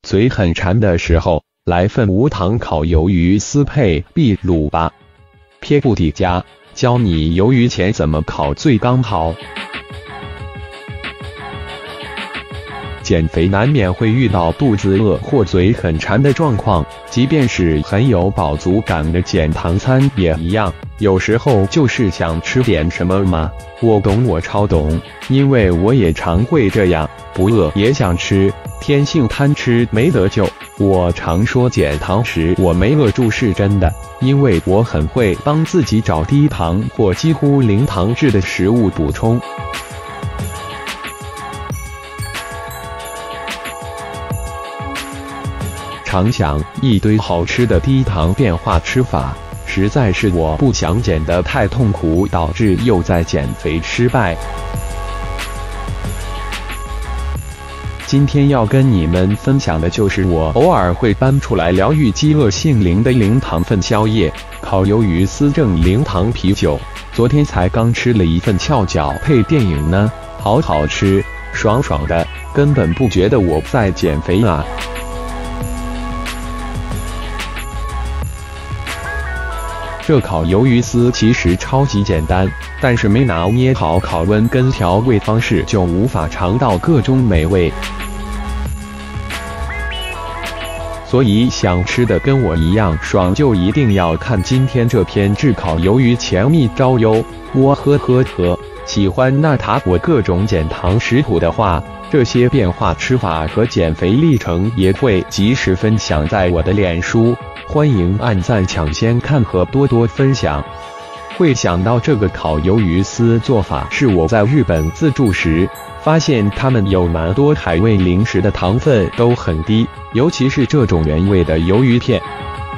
嘴很馋的时候，来份无糖烤鱿鱼丝配秘鲁吧。撇步底加，教你鱿鱼前怎么烤最刚好。减肥难免会遇到肚子饿或嘴很馋的状况，即便是很有饱足感的减糖餐也一样，有时候就是想吃点什么嘛。我懂，我超懂，因为我也常会这样，不饿也想吃，天性贪吃没得救。我常说减糖时我没饿住是真的，因为我很会帮自己找低糖或几乎零糖质的食物补充。常想一堆好吃的低糖变化吃法，实在是我不想减得太痛苦，导致又在减肥失败。今天要跟你们分享的就是我偶尔会搬出来疗愈饥饿性灵的零糖分宵夜——烤鱿鱼丝正零糖啤酒。昨天才刚吃了一份翘脚配电影呢，好好吃，爽爽的，根本不觉得我在减肥啊。这烤鱿鱼丝其实超级简单，但是没拿捏好烤温跟调味方式，就无法尝到各种美味。所以想吃的跟我一样爽，就一定要看今天这篇炙烤鱿鱼前秘招哟！喔呵呵呵，喜欢那塔我各种减糖食谱的话，这些变化吃法和减肥历程也会及时分享在我的脸书。欢迎按赞抢先看和多多分享。会想到这个烤鱿鱼丝做法，是我在日本自助时发现他们有蛮多海味零食的糖分都很低，尤其是这种原味的鱿鱼片。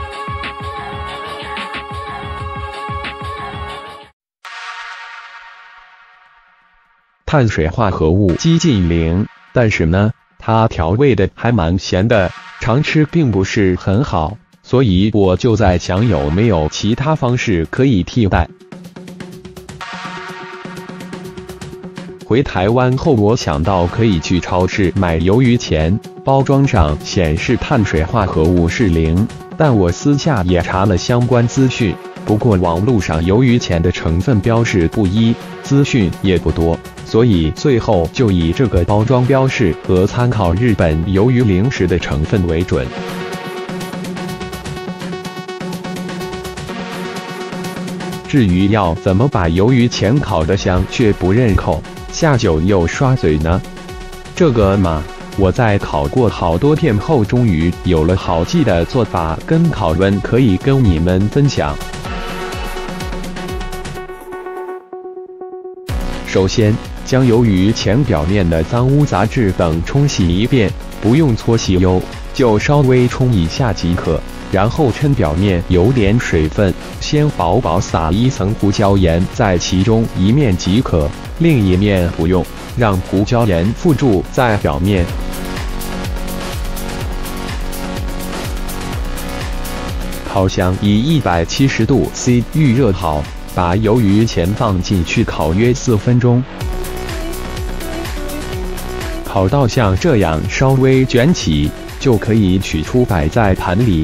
碳水化合物几近零，但是呢，它调味的还蛮咸的，常吃并不是很好。所以我就在想有没有其他方式可以替代。回台湾后，我想到可以去超市买鱿鱼前，包装上显示碳水化合物是0，但我私下也查了相关资讯，不过网络上鱿鱼前的成分标示不一，资讯也不多，所以最后就以这个包装标示和参考日本鱿鱼零食的成分为准。至于要怎么把鱿鱼前烤得香却不认口，下酒又刷嘴呢？这个嘛，我在烤过好多片后，终于有了好记的做法跟烤温，可以跟你们分享。首先，将鱿鱼前表面的脏污杂质等冲洗一遍，不用搓洗哟，就稍微冲一下即可。然后趁表面有点水分，先薄薄撒一层胡椒盐在其中一面即可，另一面不用，让胡椒盐附住在表面。烤箱以170度 C 预热好，把鱿鱼前放进去烤约4分钟，烤到像这样稍微卷起，就可以取出摆在盘里。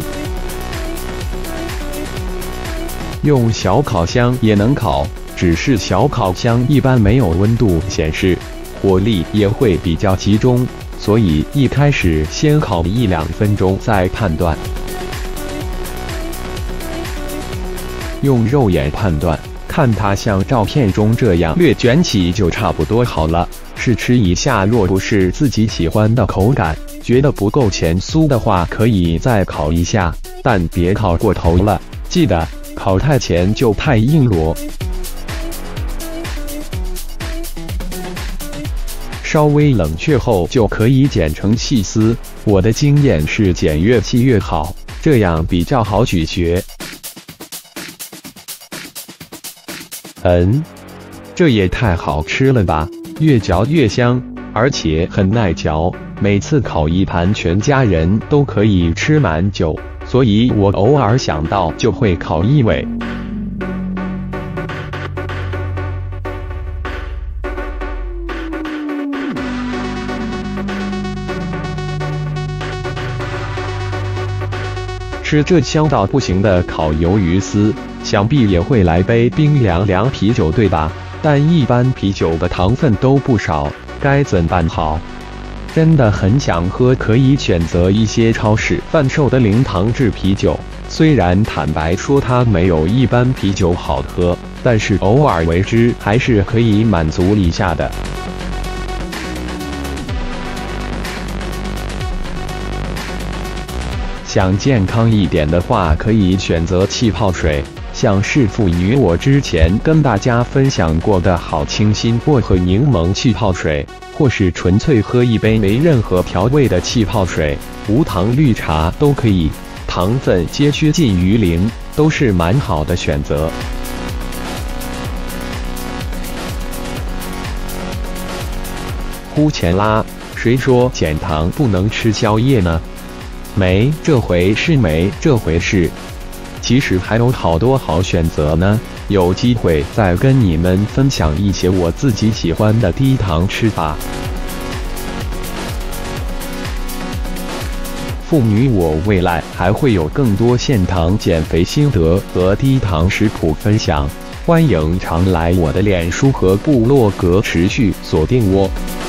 用小烤箱也能烤，只是小烤箱一般没有温度显示，火力也会比较集中，所以一开始先烤1-2分钟再判断。用肉眼判断，看它像照片中这样略卷起就差不多好了，试吃一下，若不是自己喜欢的口感，觉得不够前酥的话，可以再烤一下，但别烤过头了，记得烤太前就太硬了。稍微冷却后就可以剪成细丝，我的经验是剪越细越好，这样比较好咀嚼。这也太好吃了吧，越嚼越香，而且很耐嚼，每次烤一盘全家人都可以吃蛮久，所以我偶尔想到就会烤一尾。 吃这香到不行的烤鱿鱼丝，想必也会来杯冰凉凉啤酒对吧？但一般啤酒的糖分都不少，该怎办好？真的很想喝，可以选择一些超市贩售的零糖制啤酒。虽然坦白说它没有一般啤酒好喝，但是偶尔为之还是可以满足一下的。想健康一点的话，可以选择气泡水，像是妇女我之前跟大家分享过的好清新薄荷柠檬气泡水，或是纯粹喝一杯没任何调味的气泡水，无糖绿茶都可以，糖分皆趋近于零，都是蛮好的选择。呼钱啦，谁说减糖不能吃宵夜呢？没这回事，没这回事。其实还有好多好选择呢，有机会再跟你们分享一些我自己喜欢的低糖吃法。妇女我未来还会有更多限糖减肥心得和低糖食谱分享，欢迎常来我的脸书和部落格持续锁定我。